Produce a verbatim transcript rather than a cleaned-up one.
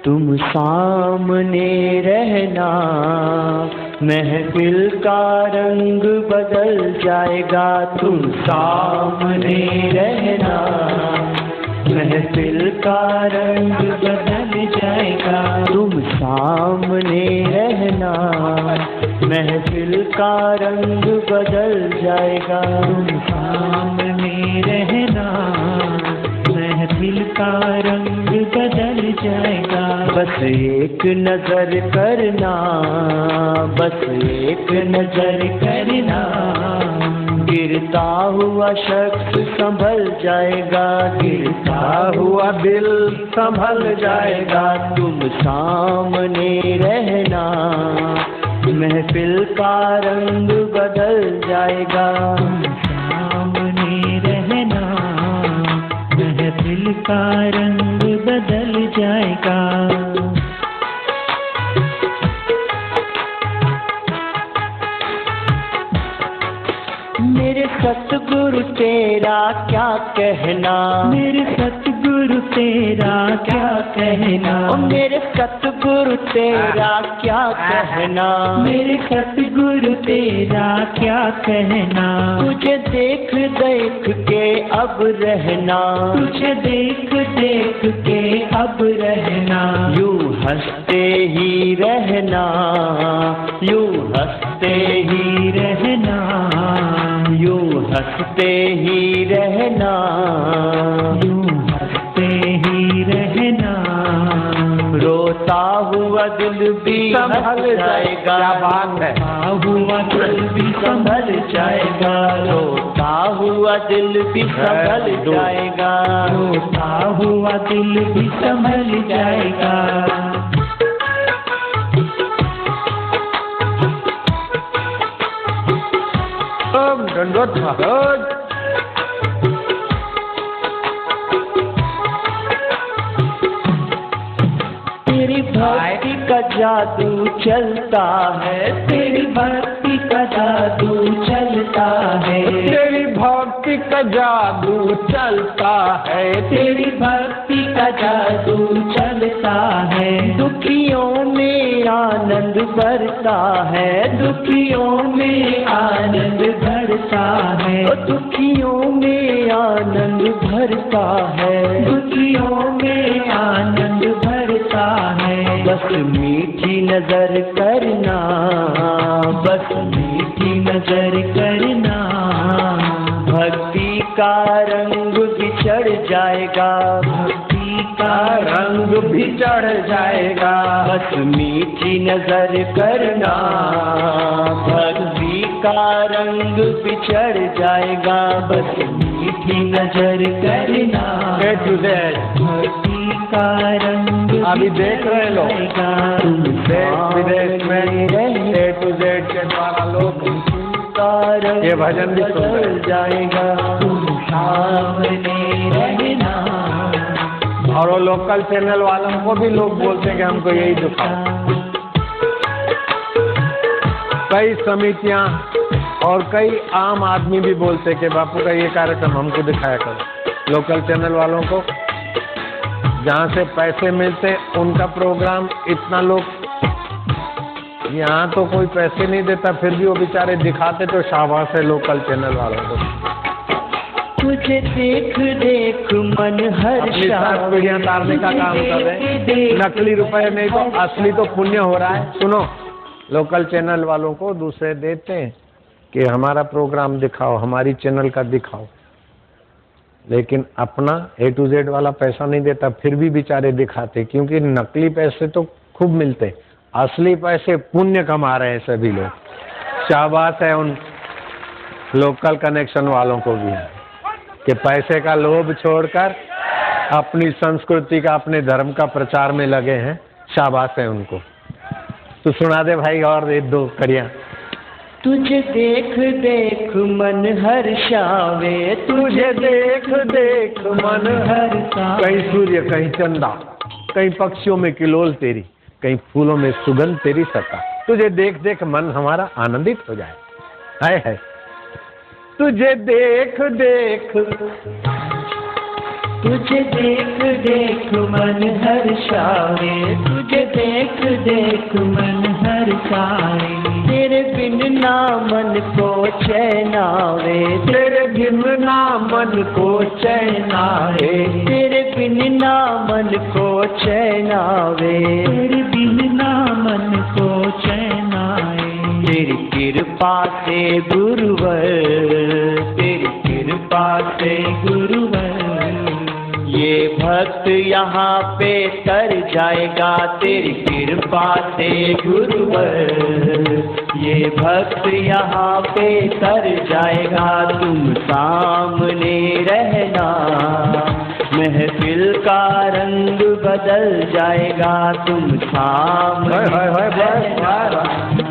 तुम सामने रहना, महफिल का रंग बदल जाएगा। तुम सामने रहना, महफिल का रंग बदल जाएगा। तुम सामने रहना, महफिल का रंग बदल जाएगा। तुम सामने रहना, महफिल का रंग बदल जाएगा। बस एक नजर करना, बस एक नजर करना, गिरता हुआ शख्स संभल जाएगा। गिरता हुआ दिल संभल जाएगा। तुम सामने रहना, महफिल का रंग बदल जाएगा। सामने रहना, महफिल का रंग बदल जाएगा। मेरे सतगुरु तेरा क्या कहना, मेरे सतगुरु तेरा क्या कहना, ओ मेरे सतगुरु तेरा क्या कहना, मेरे सतगुरु तेरा क्या कहना। तुझे देख देख के अब रहना, तुझे देख देख के अब रहना। यूं हंसते ही रहना, यूं हंसते ही रहना, यूं हंसते ही रहना, यूं हंसते ही रहना। रोता हुआ दिल भी संभल जाएगा। क्या बात है। रोता हुआ दिल भी संभल जाएगा। रोता हुआ दिल भी संभल जाएगा। रोता हुआ दिल भी संभल जाएगा। दंडवत महाराज। तेरी भक्ति का जादू चलता है, तेरी भक्ति का जादू चलता है। तेरी भक्ति का जादू चलता है। तेरी भक्ति का जादू चलता है। दुखियों में आनंद भरता है, दुखियों में आनंद भरता है। ओ दुखियों में आनंद भरता है, दुखियों में आनंद भरता है। बस मीठी नजर करना, बस मीठी नजर करना, भक्ति का रंग भी चढ़ जाएगा। भक्ति का रंग भी चढ़ जाएगा। बस मीठी नजर करना, भक्ति का रंग भी चढ़ जाएगा। बस मीठी नजर करना, ए टू जेड। भक्ति का रंग अभी देख रहे लोग तुम देश विदेश में ए टू जेड के द्वारा लोग ये भजन भी सुन रहे हैं। जाएगा। तुम सामने रहना, और वो लोकल चैनल वालों को भी लोग बोलते हैं कि हमको यही दिखाओ। कई समितियां और कई आम आदमी भी बोलते हैं कि बापू का ये कार्यक्रम हमको दिखाया करो। लोकल चैनल वालों को जहाँ से पैसे मिलते उनका प्रोग्राम इतना लोग, यहाँ तो कोई पैसे नहीं देता फिर भी वो बेचारे दिखाते, तो शाबाश है लोकल चैनल वालों को। तुझे देख देख मन हर्षा, पीढ़ियां तारने का काम कर रहे हैं। नकली रुपए नहीं तो असली तो पुण्य हो रहा है। सुनो, लोकल चैनल वालों को दूसरे देते हैं कि हमारा प्रोग्राम दिखाओ, हमारी चैनल का दिखाओ, लेकिन अपना ए टू जेड वाला पैसा नहीं देता फिर भी बेचारे दिखाते, क्योंकि नकली पैसे तो खूब मिलते, असली पैसे पुण्य कमा रहे हैं सभी लोग। शाबाश है उन लोकल कनेक्शन वालों को भी कि पैसे का लोभ छोड़कर अपनी संस्कृति का, अपने धर्म का प्रचार में लगे हैं। शाबाश है उनको। तो सुना दे भाई और एक दो करिया। तुझे देख देख मन हर्षावे, तुझे देख देख मन हर्षावे। कहीं सूर्य कहीं चंदा, कहीं पक्षियों में किलोल तेरी, कहीं फूलों में सुगंध तेरी सता। तुझे देख देख मन हमारा आनंदित हो जाए। है है तुझे देख देख, तुझे देख देख मन हर्षावे, तुझे देख देख मन हर्षावे। तेरे बिन ना मन को चैन आवे, तेरे बिन ना मन को चैन आवे, तेरे बिन ना मन को चैन आवे, तेरे बिन ना मन को चैन आए। तेरी कृपा से गुरुवर, तेरी कृपा से गुरुवर, ये भक्त यहाँ पे तर जाएगा तेरी कृपा से गुरुवर। ये भक्त यहाँ पे तर जाएगा, तुम सामने रहना, महफिल का रंग बदल जाएगा, तुम सामने हाय हाय हाय